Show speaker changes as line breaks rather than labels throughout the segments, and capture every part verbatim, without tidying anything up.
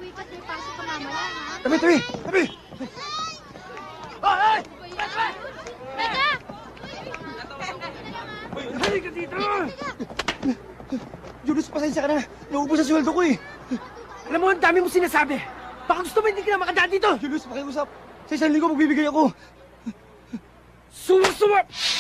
Uuwi ka't may pasok ka mamaya, ha?
Tabi, tabi! Tabi!
Hoy! Hoy!
Teka!
Halika dito!
Julius, pasensya ka na. Naubos ang sweldo ko eh.
Alam mo, ang dami mo sinasabi. Baka gusto mo hindi ka na makadaan dito.
Julius, pakiusap. Sa isang linggo magbibigay ako.
Suwa-suwa!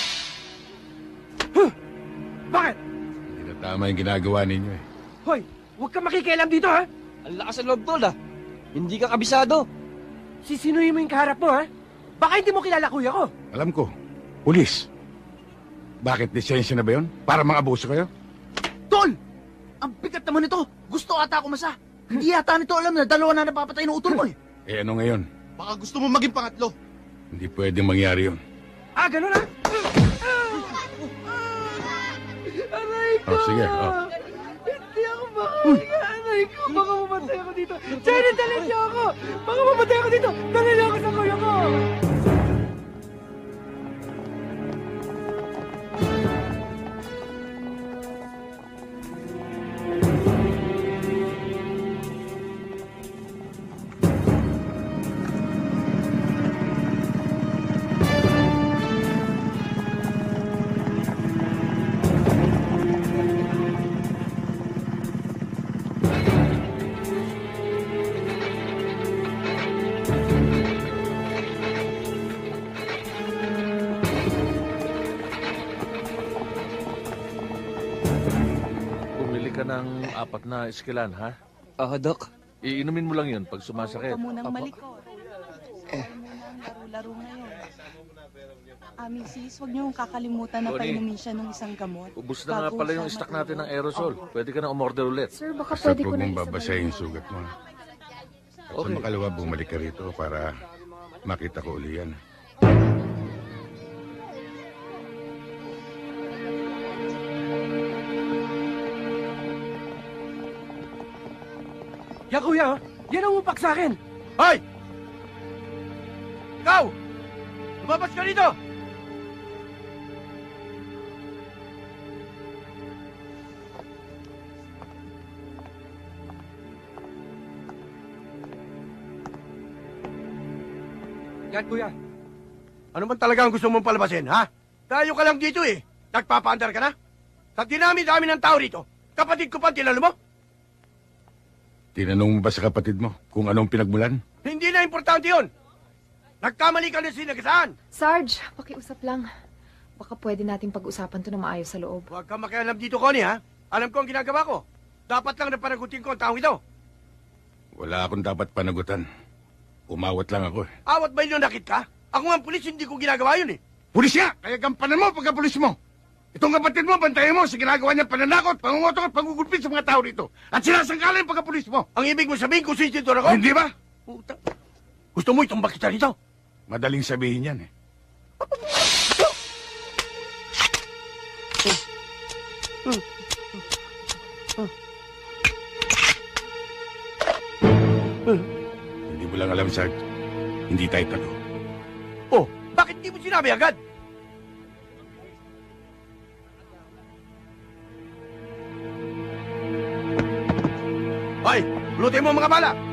Huh! Bakit?
Hindi na tama yung ginagawa ninyo eh.
Hoy, huwag kang makikialam dito, ha?
Ang lakas ng loob, tol, ah. Hindi ka kabisado.
Sisinuhin mo yung kaharap mo, ha? Baka hindi mo kilala kuya ko.
Alam ko, pulis. Bakit lisensya na ba yun? Para mga abuso kayo?
Tol! Ang bigat naman nito. Gusto ata ako masa. Hindi yata nito alam na dalawa na napapatay ng utol mo eh.
Eh ano ngayon?
Baka gusto mo maging pangatlo.
Hindi pwedeng mangyari yun.
Ah, ganun, ha? Aray ko!
Oh, sige, oh.
Hindi ako makahinga, aray ko. Baka mamatay ako dito. Jenny, dali niyo ako! Baka mamatay ako dito. Dali niyo ako sa kuya ko!
ng apat na iskilan, ha?
Oo, Dok.
Iinumin mo lang yun pag sumasakit.
Huwag ka munang malikot. Eh. Laro-laro ngayon. Ah, misis, huwag niyo kakalimutan na
Tony.
painumin siya ng isang gamot.
Ubus na nga
Bago
pala yung
siya
stock natin ng
matulog.
aerosol.
Opo.
Pwede ka na umorder ulit.
Sir, baka
Basta
pwede ko
huwag
na
mong
isabay.
babasahin yung sugat mo. At sa
Okay.
makalawa, bumalik ka rito para makita ko uli yan.
Yan, kuya, oh. Yan ang upak sa akin.
Hoy! Ikaw! Lumabas ka dito!
Yan, kuya.
Ano man talaga ang gusto mong palabasin, ha? Tayo ka lang dito eh. Nagpapaandar ka na? Sa dinami-dami ng tao rito, kapatid ko pa tinalo mo?
Tinanong mo ba sa kapatid mo kung anong pinagmulan?
Hindi na importante yun. Nagkamali ka na sinagasaan.
Sarge, pakiusap lang. Baka pwede nating pag-usapan to na maayos sa loob.
Huwag kang makialam dito, Connie, ha? Alam ko ang ginagawa ko. Dapat lang na panagutin ko ang taong ito.
Wala akong dapat panagutan. Umawat lang ako eh.
Awat ba yun nakit ka? Ako nga ang pulis, hindi ko ginagawa yun eh.
Pulis nga! Kaya gampanan mo pagka-pulis mo! Itong kapatid mo, bantayan mo sa ginagawa niya pananakot, pangungotok at pangugulpit sa mga tao rito. At sinasangkala yung pagka-pulis mo.
Ang ibig mo sabihin kung sinisitor ako?
Hindi ba?
Puta. Gusto mo itong bakita rito?
Madaling sabihin yan eh. Hindi mo lang alam, Sarge. Hindi tayo talo.
Oh, bakit di mo sinabi agad? Hoy, lutin mo ang mga bala!